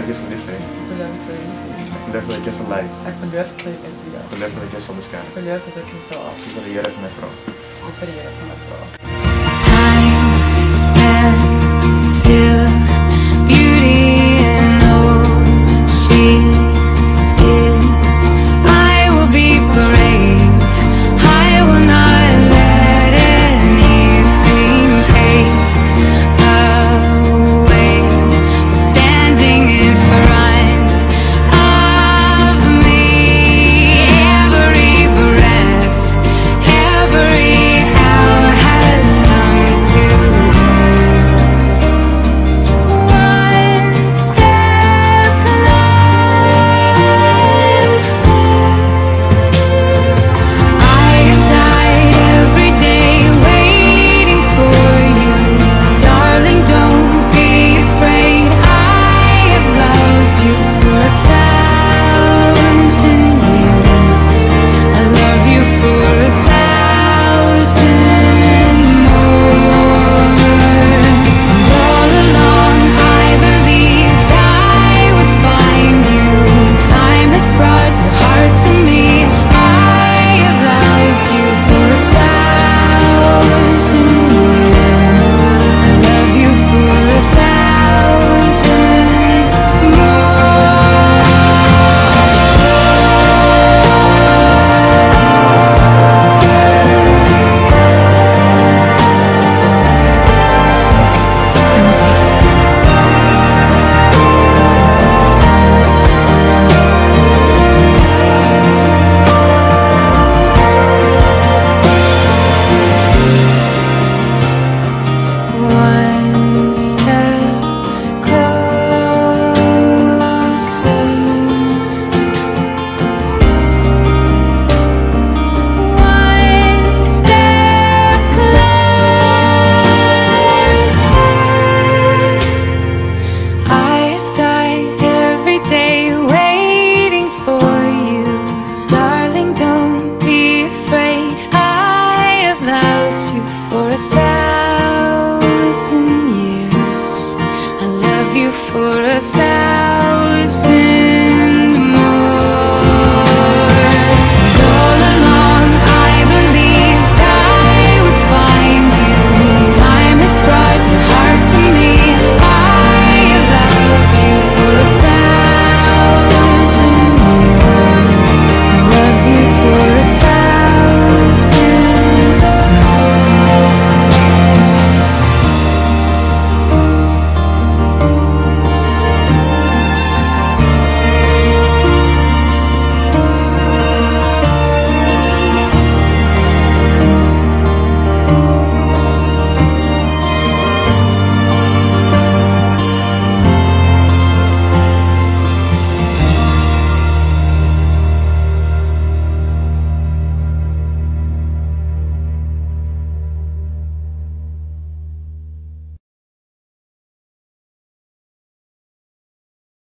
deg ikke så liefde. Ik beloof het liefde. Ek beloof dat ek jou sal lei. Ik beloof het liefde in jou. Ek beloof dat ek jou sal beskerm. Ik beloof dat ik jou zal af. Soos wat die Here vir my vra. Soos wat die Here van my vra. Time stands still, beauty in all she is. I will be brave, I will not let anything take away what's standing in front of me. Every breath, every hour has come to this. One step closer. I have died every day waiting for you. Darling, don't be afraid. I have loved you for 1,000 years. I love you for 1,000 more. And all along I believed I would find you. Time has brought your heart to me. I have loved you for 1,000 years. I love you for 1,000 One step closer. One step closer. I have died every day waiting for you. Darling, don't be afraid. I have loved you for 1,000 years. I love you for 1,000